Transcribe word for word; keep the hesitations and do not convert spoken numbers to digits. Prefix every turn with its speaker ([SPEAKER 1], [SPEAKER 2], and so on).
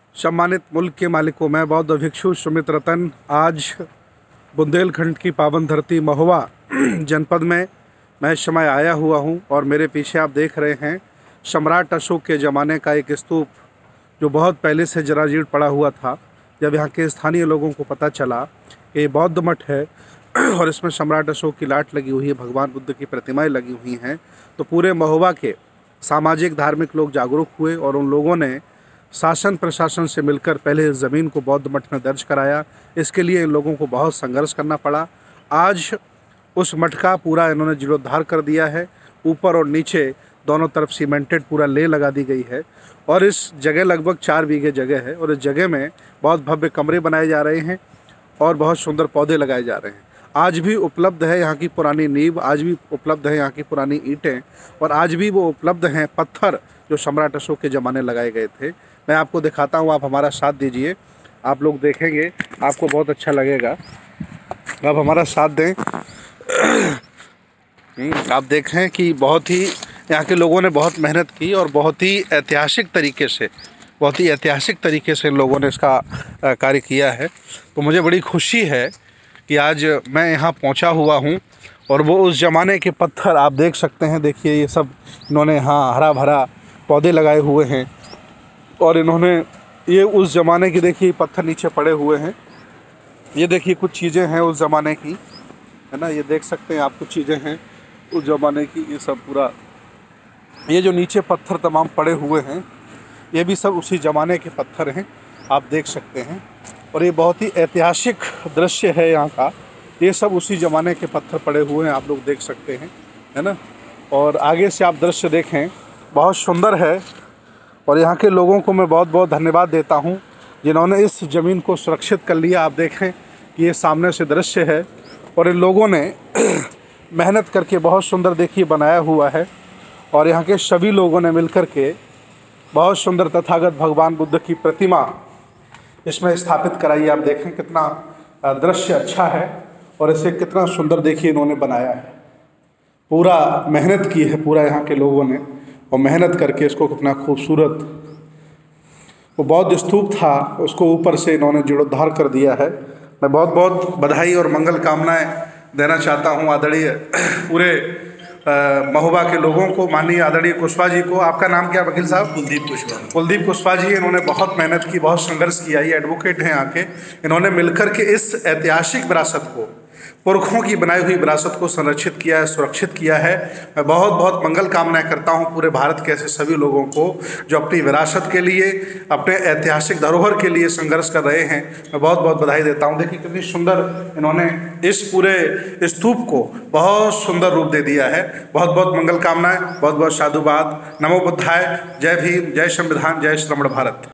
[SPEAKER 1] सम्मानित मुल्क के मालिकों, मैं बौद्ध भिक्षु सुमित रतन आज बुंदेलखंड की पावन धरती महुआ जनपद में मैं इस समय आया हुआ हूं और मेरे पीछे आप देख रहे हैं सम्राट अशोक के ज़माने का एक स्तूप जो बहुत पहले से जराजीर्ण पड़ा हुआ था। जब यहाँ के स्थानीय लोगों को पता चला कि ये बौद्ध मठ है और इसमें सम्राट अशोक की लाट लगी हुई है, भगवान बुद्ध की प्रतिमाएं लगी हुई हैं, तो पूरे महुआ के सामाजिक धार्मिक लोग जागरूक हुए और उन लोगों ने शासन प्रशासन से मिलकर पहले इस ज़मीन को बौद्ध मठ में दर्ज कराया। इसके लिए इन लोगों को बहुत संघर्ष करना पड़ा। आज उस मठ का पूरा इन्होंने जीर्णोद्धार कर दिया है। ऊपर और नीचे दोनों तरफ सीमेंटेड पूरा ले लगा दी गई है और इस जगह लगभग चार बीघे जगह है और इस जगह में बहुत भव्य कमरे बनाए जा रहे हैं और बहुत सुंदर पौधे लगाए जा रहे हैं। आज भी उपलब्ध है यहाँ की पुरानी नींव, आज भी उपलब्ध है यहाँ की पुरानी ईंटें और आज भी वो उपलब्ध हैं पत्थर जो सम्राट अशोक के ज़माने लगाए गए थे। मैं आपको दिखाता हूँ, आप हमारा साथ दीजिए, आप लोग देखेंगे आपको बहुत अच्छा लगेगा। आप हमारा साथ दें। आप देखें कि बहुत ही यहाँ के लोगों ने बहुत मेहनत की और बहुत ही ऐतिहासिक तरीके से बहुत ही ऐतिहासिक तरीके से इन लोगों ने इसका कार्य किया है। तो मुझे बड़ी खुशी है कि आज मैं यहाँ पहुँचा हुआ हूँ और वो उस ज़माने के पत्थर आप देख सकते हैं। देखिए ये सब इन्होंने यहाँ हरा भरा पौधे लगाए हुए हैं और इन्होंने ये उस ज़माने की देखिए पत्थर नीचे पड़े हुए हैं। ये देखिए कुछ चीज़ें हैं उस ज़माने की, है ना, ये देख सकते हैं आप, कुछ चीज़ें हैं उस ज़माने की। ये सब पूरा ये जो नीचे पत्थर तमाम पड़े हुए हैं ये भी सब उसी ज़माने के पत्थर हैं, आप देख सकते हैं। और ये बहुत ही ऐतिहासिक दृश्य है यहाँ का। ये सब उसी ज़माने के पत्थर पड़े हुए हैं, आप लोग देख सकते हैं, है ना। और आगे से आप दृश्य देखें, बहुत सुंदर है और यहाँ के लोगों को मैं बहुत बहुत धन्यवाद देता हूँ जिन्होंने इस ज़मीन को सुरक्षित कर लिया। आप देखें कि ये सामने से दृश्य है और इन लोगों ने मेहनत करके बहुत सुंदर देखिए बनाया हुआ है और यहाँ के सभी लोगों ने मिलकर के बहुत सुंदर तथागत भगवान बुद्ध की प्रतिमा इसमें स्थापित कराई। आप देखें कितना दृश्य अच्छा है और इसे कितना सुंदर देखिए इन्होंने बनाया है। पूरा मेहनत की है पूरा यहाँ के लोगों ने और मेहनत करके इसको कितना खूबसूरत वो बौद्ध स्तूप था उसको ऊपर से इन्होंने जीर्णोद्धार कर दिया है। मैं बहुत बहुत बधाई और मंगल कामनाएं देना चाहता हूँ आदरणीय पूरे महुआ के लोगों को, माननीय आदरणीय कुशवाहा जी को। आपका नाम क्या वकील साहब?
[SPEAKER 2] कुलदीप कुशवाहा।
[SPEAKER 1] कुलदीप कुशवाहा जी, इन्होंने बहुत मेहनत की, बहुत संघर्ष किया। ये एडवोकेट हैं यहाँ के। इन्होंने मिलकर के इस ऐतिहासिक विरासत को, पुरखों की बनाई हुई विरासत को संरक्षित किया है, सुरक्षित किया है। मैं बहुत बहुत मंगल कामनाएं करता हूं पूरे भारत के ऐसे सभी लोगों को जो अपनी विरासत के लिए, अपने ऐतिहासिक धरोहर के लिए संघर्ष कर रहे हैं। मैं बहुत बहुत बधाई देता हूं। देखिए कितनी सुंदर इन्होंने इस पूरे स्तूप को बहुत सुंदर रूप दे दिया है। बहुत बहुत मंगल कामनाएं, बहुत बहुत साधुवाद। नमो बुद्धाय। जय भीम, जय संविधान, जय श्रमण भारत।